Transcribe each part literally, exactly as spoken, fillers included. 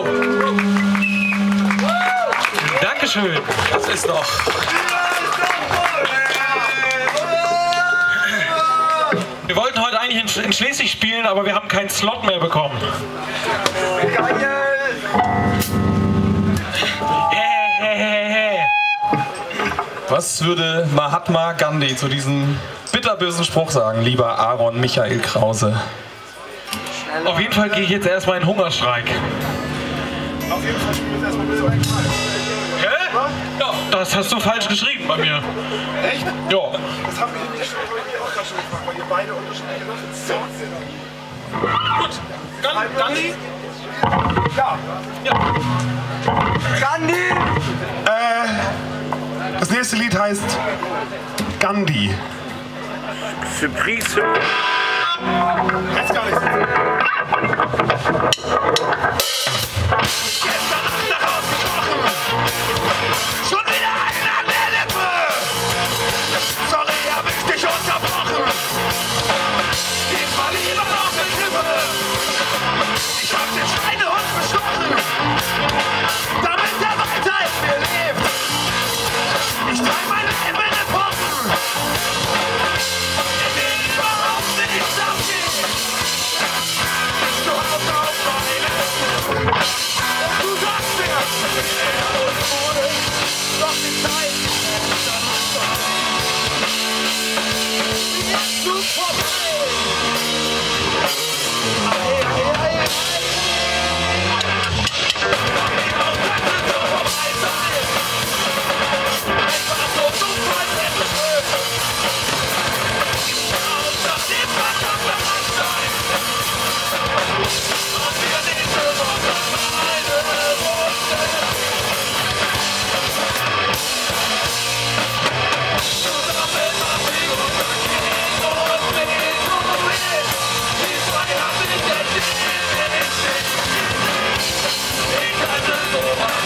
Applaus! Dankeschön. Das ist doch. Wir wollten heute eigentlich in Schleswig spielen, aber wir haben keinen Slot mehr bekommen. Was würde Mahatma Gandhi zu diesem bitterbösen Spruch sagen, lieber Aaron Michael Krause? Auf jeden Fall gehe ich jetzt erstmal in Hungerstreik. Auf jeden Fall spielen wir erstmal bis ein Mal. Hä? Ja, das hast du falsch geschrieben bei mir. Echt? Ja. Das haben wir nämlich schon bei mir auch gerade schon gefragt, weil ihr beide unterschiedliche Sachen sind. Gut. Gan Gandhi? Ja. Ja. Gandhi! Äh, das nächste Lied heißt Gandhi. Surprise. Jetzt gar nichts. Schon wieder einen an der Lippe! Sorry, hab ich dich unterbrochen! Diesmal lieber noch mit Hilfe! Ich hab den Schweinehund bestochen! Damit er weiter in mir lebt! Ich teile mein Leben in Epochen! In denen überhaupt nichts abgeht! Bist du Haut auf meine Lippen! Und du sagst mir, er und Bude, doch die Zeit ist dann jetzt zu vorbei. Ei, ei, ei, ei. Auch könnte so vorbei sein. Einfach so Zufall hätte mögen. Außer dem verdammten sein. Und wir diese Woche meine Runde. Zusammen machen wir unser Kind und mit und mit. Die zwei haben sich entdeckt. Ich hatte so was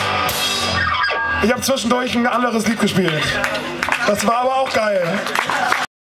Ich habe zwischendurch ein anderes Lied gespielt. Das war aber auch geil.